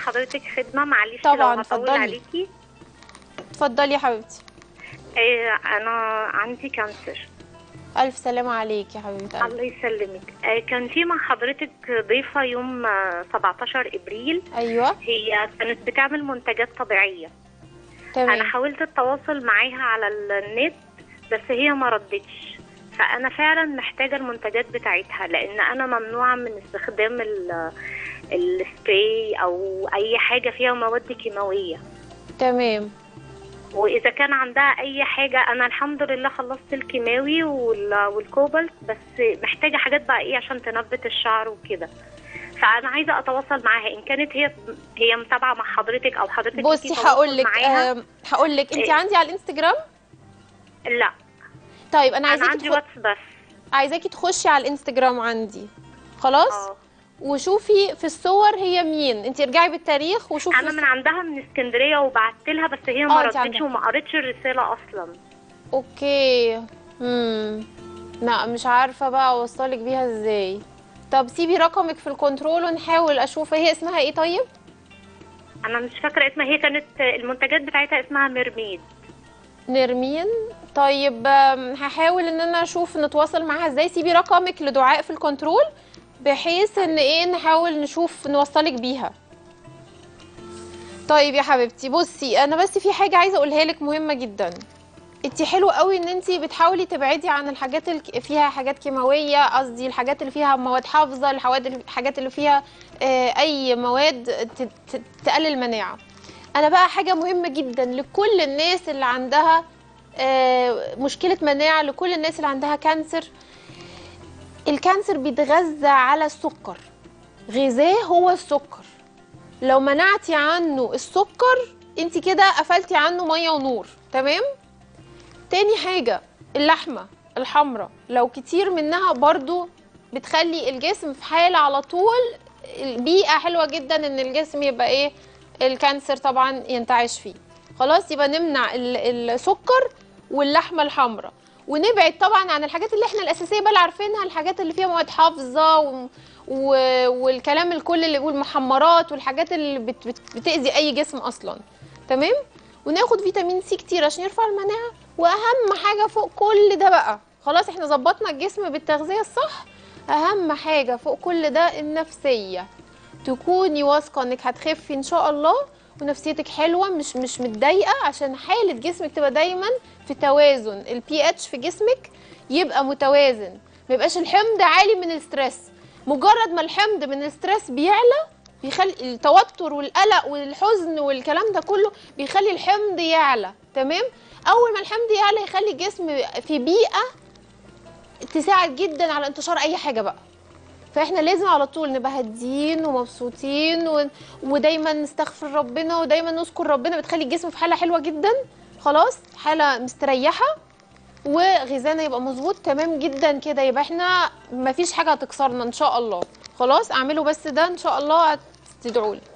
حضرتك خدمه؟ معلش طبعا لو هطول اتفضلي. عليكي. اتفضلي يا حبيبتي. انا عندي كانسر. الف سلامه عليك يا حبيبتي. الله يسلمك. كان في مع حضرتك ضيفه يوم 17 ابريل. ايوه هي كانت بتعمل منتجات طبيعيه. تمام. انا حاولت التواصل معاها على النت بس هي ما ردتش، فانا فعلا محتاجه المنتجات بتاعتها لان انا ممنوعه من استخدام السبراي او اي حاجه فيها مواد كيماويه. تمام. واذا كان عندها اي حاجه، انا الحمد لله خلصت الكيماوي والكوبالت، بس محتاجه حاجات بقى ايه عشان تنبت الشعر وكده. فانا عايزه اتواصل معاها ان كانت هي متابعه مع حضرتك او حضرتك. بصي هقول لك انت عندي على الانستجرام؟ لا. طيب انا عندي واتس بس. عايزاكي تخشي على الانستجرام عندي. خلاص. وشوفي في الصور هي مين. انت ارجعي بالتاريخ وشوفي. انا من عندها من اسكندريه وبعت لها بس هي ما ردتش وما قريتش الرساله اصلا. اوكي. لا مش عارفه بقى اوصلك بيها ازاي. طب سيبي رقمك في الكنترول ونحاول اشوف هي اسمها ايه. طيب انا مش فاكره اسمها. هي كانت المنتجات بتاعتها اسمها ميرميد. نرمين. طيب هحاول ان انا اشوف نتواصل معاها ازاي. سيبي رقمك لدعاء في الكنترول بحيث ان ايه نحاول نشوف نوصلك بيها. طيب يا حبيبتي بصي انا بس في حاجه عايزه اقولها لك مهمه جدا. انت حلو قوي ان انت بتحاولي تبعدي عن الحاجات اللي فيها حاجات كيماويه، قصدي الحاجات اللي فيها مواد حافظه، الحاجات اللي فيها اي مواد تقلل المناعه. انا بقى حاجه مهمه جدا لكل الناس اللي عندها مشكله مناعه، لكل الناس اللي عندها كانسر. الكانسر بيتغذى على السكر، غذاه هو السكر. لو منعتي عنه السكر انت كده قفلتي عنه ميه ونور. تمام. تاني حاجه اللحمه الحمراء لو كتير منها برضو بتخلي الجسم في حاله على طول. البيئه حلوه جدا ان الجسم يبقى ايه الكانسر طبعا ينتعش فيه. خلاص يبقى نمنع السكر واللحمه الحمراء ونبعد طبعا عن الحاجات اللي احنا الاساسيه بقى عارفينها، الحاجات اللي فيها مواد حافظه والكلام الكل اللي والمحمرات والحاجات اللي بتاذي اي جسم اصلا. تمام. وناخد فيتامين سي كتير عشان يرفع المناعه. واهم حاجه فوق كل ده بقى خلاص احنا ظبطنا الجسم بالتغذيه الصح، اهم حاجه فوق كل ده النفسيه. تكوني واثقه انك هتخفي ان شاء الله ونفسيتك حلوه مش متضايقه، عشان حاله جسمك تبقى دايما في توازن. البي اتش في جسمك يبقى متوازن، ما يبقاش الحمض عالي من الستريس. مجرد ما الحمض من الستريس بيعلى بيخلي التوتر والقلق والحزن والكلام ده كله بيخلي الحمض يعلى. تمام. اول ما الحمض يعلى يخلي الجسم في بيئه تساعد جدا على انتشار اي حاجه بقى. فاحنا لازم على طول نبقى هاديين ومبسوطين ودايما نستغفر ربنا ودايما نذكر ربنا، بتخلي الجسم في حاله حلوه جدا. خلاص حاله مستريحه وغذانا يبقى مظبوط تمام جدا كده. يبقى احنا مفيش حاجه هتكسرنا ان شاء الله. خلاص اعملوا بس ده ان شاء الله هتدعوا لي.